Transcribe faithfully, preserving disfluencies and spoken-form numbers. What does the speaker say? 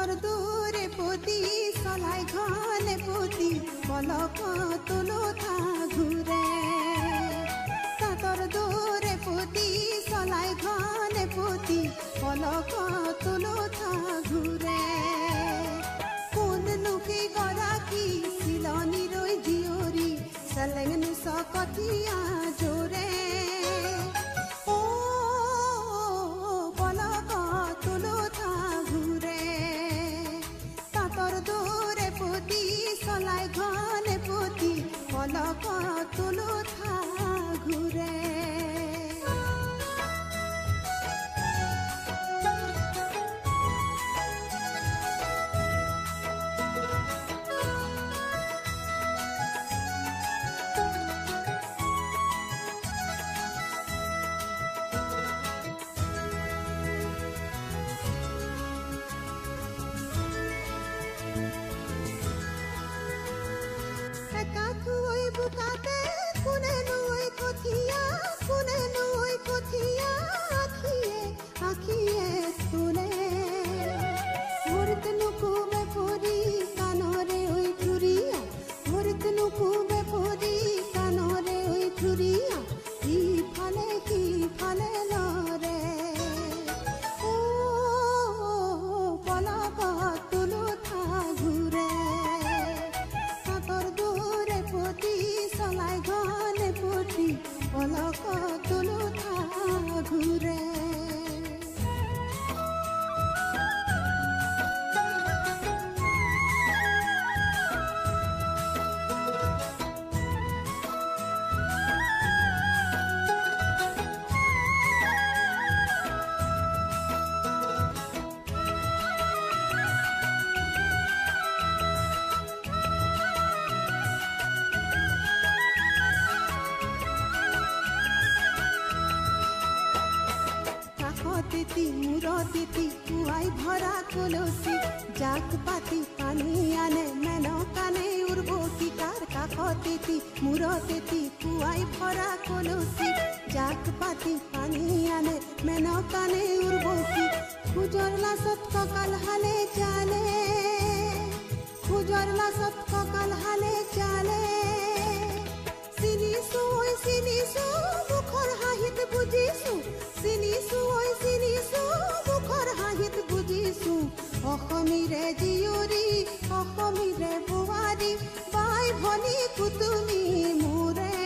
তাঁতৰ দূৰে পতি চলাই ঘনে পতি পলক তুলুঠা ঘূৰে তাঁতৰ দূৰে পতি চলাই ঘনে পতি পলক তুলুঠা ঘূৰে কোন লোকে গৰাকী চিলনি ৰৈ জীয়ৰী চেলেং চকতীয়া জোৰে চলাই ঘনে পতি পলক তুলুঠা ঘূৰে বুকাতে কোনে নৈ কঠিয়া কোনে নৈ কঠিয়া আখিয়ে আখিয়ে তোলে ভরতে নুকুমে পরি কানরে ওই চুরিয়া ভরতে নুকুমে পরি কানরে ওই চুরিয়া কি ফালে কি ফালে লরে ও পলক তুলুঠা ঘূৰে চলাই ঘনে পতি পলক তুলুঠা ঘূৰে তিতি মূর তিতি কুয়াই ভরা কলসি জাক পাতি পানি আনে মেন কানে উর্বশী কার কাক তিতি মূর তিতি কুয়াই ভরা কলসি জাক পাতি পানি আনে মেন কানে উর্বশী খুজর লাসত ককাল হালে চালে খুজর লাসত ককাল হালে চালে চিনিছো ঐ চিনিছো মুখৰ হাঁহিত বুজিছো চিনিছো ঐ চিনিছো মুখৰ হাঁহিত বুজিছো অসমীৰে জীয়ৰী অসমীৰে বোৱাৰী বাই ভনী কুতুমী মোৰে